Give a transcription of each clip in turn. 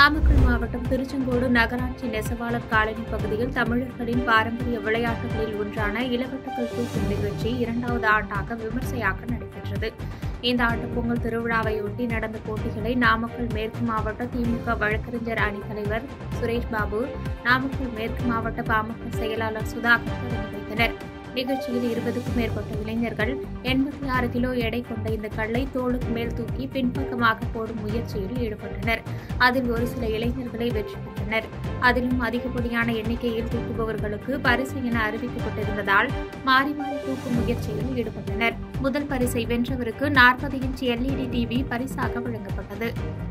நாமக்கல் மாவட்டம் திருச்செங்கோடு நகராட்சி நெசவாளர் காலனி பகுதியில் தமிழர்களின் பாரம்பரிய விளையாட்டுகளில் ஒன்றான இளவெட்டுக்கள் தூக்கும் நிகழ்ச்சி 2வது ஆண்டாக விமர்சையாக நடைபெற்றது. இந்த ஆண்டு பொங்கல் திருவிழாவையொட்டி நடந்த போட்டிகளை நாமக்கல் மேற்கு மாவட்ட திமுக வழக்கறிஞர் அணி தலைவர் சுரேஷ் பாபு, நாமக்கல் மேற்கு மாவட்ட பாமக செயலாளர் சுதாகர் தொடங்கி வைத்தனர். நிகழ்ச்சியில் 20க்கும் மேற்பட்ட இளைஞர்கள் 86 கிலோ எடை கொண்ட இந்த கல்லை தோளுக்கு மேல் தூக்கி பின்பக்கமாக போடும் முயற்சியில் ஈடுபட்டனர். அதில் ஒரு சில இளைஞர்களை வெற்றி பெற்றனர். அதிலும் அதிகப்படியான எண்ணிக்கையில் தூக்குபவர்களுக்கு பரிசு என அறிவிக்கப்பட்டிருந்ததால் மாறி மாறி தூக்கும் முயற்சியில் ஈடுபட்டனர். முதல் பரிசை வென்றவருக்கு 40 இன்ச் LED டிவி பரிசாக வழங்கப்பட்டது.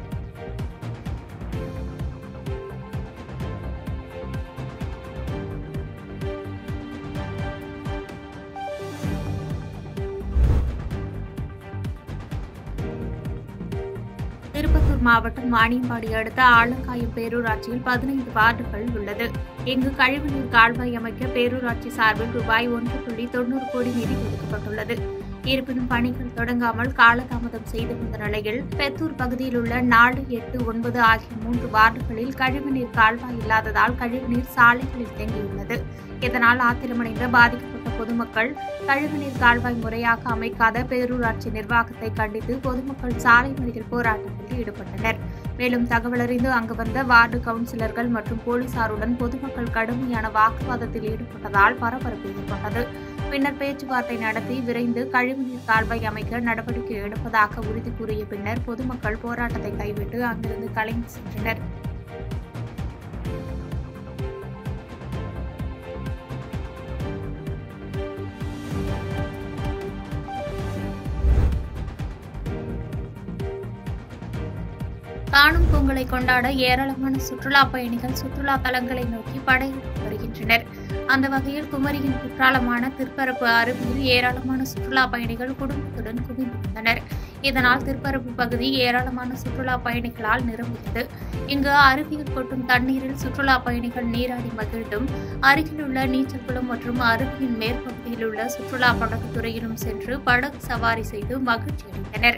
திருப்பத்தூர் மாவட்டம் வாணியம்பாடி அடுத்த ஆலங்காயம் பேரூராட்சியில் 15 வார்டுகள் உள்ளது. இங்கு கழிவுநீர் கால்வாய் அமைக்க பேரூராட்சி சார்பில் ரூபாய் 1.90 கோடி நிதி ஒதுக்கப்பட்டுள்ளது. இருப்பினும் பணிகள் தொடங்காமல் காலதாமதம் செய்து வந்த நிலையில் பெத்தூர் பகுதியில் உள்ள 4, 8, 9 ஆகிய 3 வார்டுகளில் கழிவுநீர் கால்வாய் இல்லாததால் கழிவுநீர் சாலைகளில் தேங்கியுள்ளது. இதனால் ஆத்திரமடைந்த பாதிக்கப்பட்ட பொதுமக்கள் கழிவுநீர் கால்வாய் முறையாக அமைக்காத பேரூராட்சி நிர்வாகத்தை கண்டித்து பொதுமக்கள் சாலை மறியல் போராட்டத்தில் ஈடுபட்டனர். மேலும் தகவலறிந்து அங்கு வந்த வார்டு கவுன்சிலர்கள் மற்றும் போலீசாருடன் பொதுமக்கள் கடுமையான வாக்குவாதத்தில் ஈடுபட்டதால் பரபரப்பு ஏற்பட்டது. பின்னர் பேச்சுவார்த்தை நடத்தி விரைந்து கழிவுநீர் கால்வாய் அமைக்க நடவடிக்கை எடுப்பதாக உறுதி கூறிய பின்னர் பொதுமக்கள் போராட்டத்தை கைவிட்டு அங்கிருந்து கலைந்து சென்றனர். காணும் பொங்கலை கொண்டாட ஏராளமான சுற்றுலா பயணிகள் சுற்றுலா தலங்களை நோக்கி படையெடுத்து வருகின்றனர். அந்த வகையில் குமரியின் குற்றாலமான திருப்பரப்பு அருவியில் ஏராளமான சுற்றுலா பயணிகள் குடும்பத்துடன் குவிந்து வந்தனர். இதனால் திருப்பரப்பு பகுதி ஏராளமான சுற்றுலா பயணிகளால் நிரம்பியது. இங்கு அருவியில் கொட்டும் தண்ணீரில் சுற்றுலா பயணிகள் நீராடி மகிழ்ந்தும் அருகிலுள்ள நீச்சல் குளம் மற்றும் அருவியின் மேற்பகுதியில் உள்ள சுற்றுலா படகு துறையிலும் சென்று படகு சவாரி செய்து மகிழ்ச்சி அடைந்தனர்.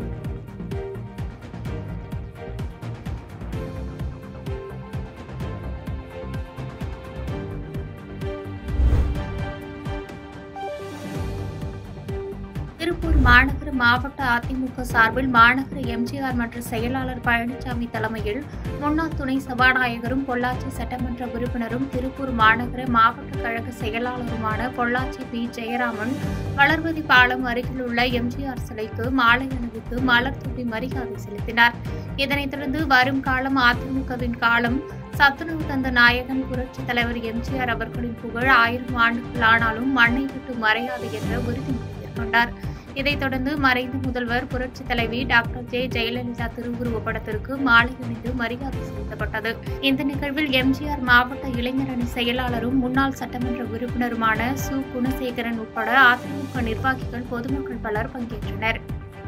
திருப்பூர் மாநகர மாவட்ட அதிமுக சார்பில் மாநகர எம்ஜிஆர் மன்ற செயலாளர் பழனிசாமி தலைமையில் முன்னாள் துணை சபாநாயகரும் பொள்ளாச்சி சட்டமன்ற உறுப்பினரும் திருப்பூர் மாநகர மாவட்ட கழக செயலாளருமான பொள்ளாச்சி பி. ஜெயராமன் வளர்மதி பாலம் அருகில் உள்ள எம்ஜிஆர் சிலைக்கு மாலை அணிவித்து மலர் தூவி மரியாதை செலுத்தினார். இதனைத் தொடர்ந்து வரும் காலம் அதிமுகவின் காலம், சத்துணவு தந்த நாயகன் புரட்சித் தலைவர் எம்ஜிஆர் அவர்களின் புகழ் 1000 ஆண்டுகள் ஆனாலும் மண்ணை விட்டு மறையாது என்ற உறுதிமொழி மேற்கொண்டார். இதைத் தொடர்ந்து மறைந்த முதல்வர் புரட்சித் தலைவி டாக்டர் ஜெ. ஜெயலலிதா திருவுருவ படத்திற்கு மாலை அணிந்து மரியாதை செலுத்தப்பட்டது. இந்த நிகழ்வில் எம்ஜிஆர் மாவட்ட இளைஞர் அணி செயலாளரும் முன்னாள் சட்டமன்ற உறுப்பினருமான சு. குணசேகரன் உட்பட அதிமுக நிர்வாகிகள், பொதுமக்கள் பலர் பங்கேற்றனர்.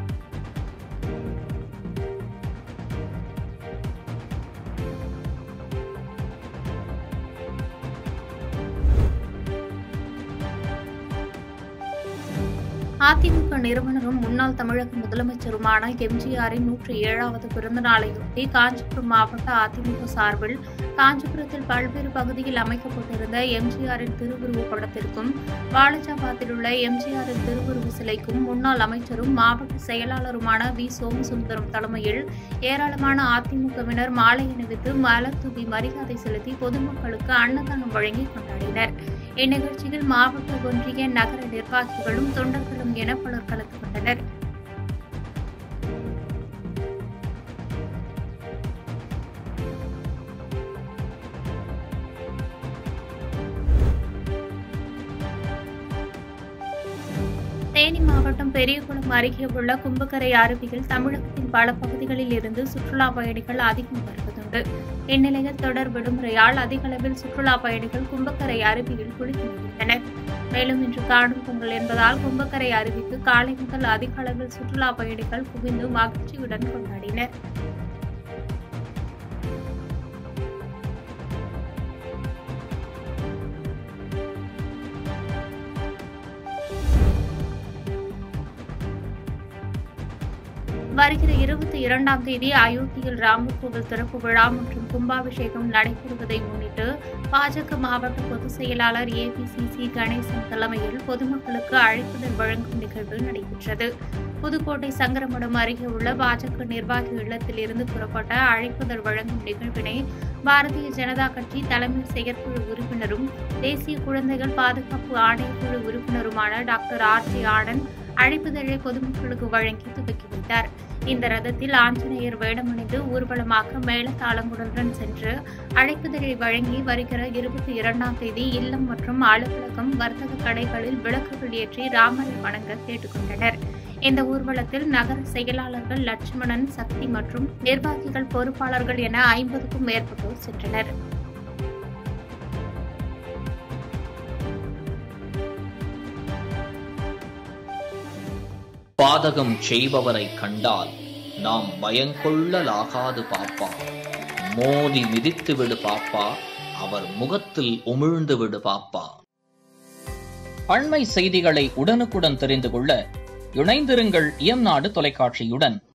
அதிமுக நிறுவனரும் முன்னாள் தமிழக முதலமைச்சருமான எம்ஜிஆரின் 107வது பிறந்த நாளையொட்டி காஞ்சிபுரம் மாவட்ட அதிமுக சார்பில் காஞ்சிபுரத்தில் பல்வேறு பகுதியில் அமைக்கப்பட்டிருந்த எம்ஜிஆரின் திருவுருவ படத்திற்கும் வாலாஜாபாத்தில் உள்ள எம்ஜிஆரின் திருவுருவ சிலைக்கும் முன்னாள் அமைச்சரும் மாவட்ட செயலாளருமான வி. சோமசுந்தரம் தலைமையில் ஏராளமான அதிமுகவினர் மாலை அணிவித்து மலர் தூவி மரியாதை செலுத்தி பொதுமக்களுக்கு அன்னதானம் வழங்கி கொண்டாடினர். இந்நிகழ்ச்சியில் மாவட்ட, ஒன்றிய, நகர நிர்வாகிகளும் தொண்டர்களும் என பலர் கலந்து கொண்டனர். தேனி மாவட்டம் பெரியகுளம் அருகே உள்ள கும்பக்கரை அருவியில் தமிழகத்தின் பல பகுதிகளில் இருந்து சுற்றுலா பயணிகள் அதிகம் வருவதுண்டு. இந்நிலையில் தொடர் விடுமுறையால் அதிக அளவில் சுற்றுலா பயணிகள் கும்பக்கரை அருவியில் குளித்து வருகின்றனர். மேலும் இன்று காணும் பொங்கல் என்பதால் கும்பக்கரை அருவிக்கு காலை முதல் அதிக அளவில் சுற்றுலா பயணிகள் குவிந்து மகிழ்ச்சியுடன் கொண்டாடினர். வருகிற 22ஆம் தேதி அயோத்தியில் ராமர் கோவில் திறப்பு விழா மற்றும் கும்பாபிஷேகம் நடைபெறுவதை முன்னிட்டு பாஜக மாவட்ட பொதுச் செயலாளர் ஏபிசிசி கணேசன் தலைமையில் பொதுமக்களுக்கு அழைப்புதல் வழங்கும் நிகழ்வு நடைபெற்றது. புதுக்கோட்டை சங்கரமடம் அருகே உள்ள பாஜக நிர்வாகி இல்லத்தில் இருந்து புறப்பட்ட அழைப்புதல் வழங்கும் நிகழ்வினை பாரதிய ஜனதா கட்சி தலைமை செயற்குழு உறுப்பினரும் தேசிய குழந்தைகள் பாதுகாப்பு ஆணையக்குழு உறுப்பினருமான டாக்டர் ஆர்.ஜே. ஆனந்த் அழைப்புதழை பொதுமக்களுக்கு வழங்கி துவக்கி வைத்தார். இந்த ரதத்தில் ஆஞ்சநேயர் வேடமணிந்து ஊர்வலமாக மேளதாளங்களுடன் சென்று அழைப்புதழை வழங்கி வருகிற 22ஆம் தேதி இல்லம் மற்றும் அலுவலகம், வர்த்தக கடைகளில் விளக்குகள் ஏற்றி ராமரை வணங்க கேட்டுக் கொண்டனர். இந்த ஊர்வலத்தில் நகர செயலாளர்கள் லட்சுமணன், சக்தி மற்றும் நிர்வாகிகள், பொறுப்பாளர்கள் என 50க்கும் மேற்பட்டோர் சென்றனர். பாதகம் செய்பவரை கண்டால் நாம் பயங்கொள்ளலாகாது பாப்பா. மோதி மிதித்து விடு பாப்பா, அவர் முகத்தில் உமிழ்ந்து விடு பாப்பா. அண்மை செய்திகளை உடனுக்குடன் தெரிந்து கொள்ள இணைந்திருங்கள் இயம்நாடு தொலைக்காட்சியுடன்.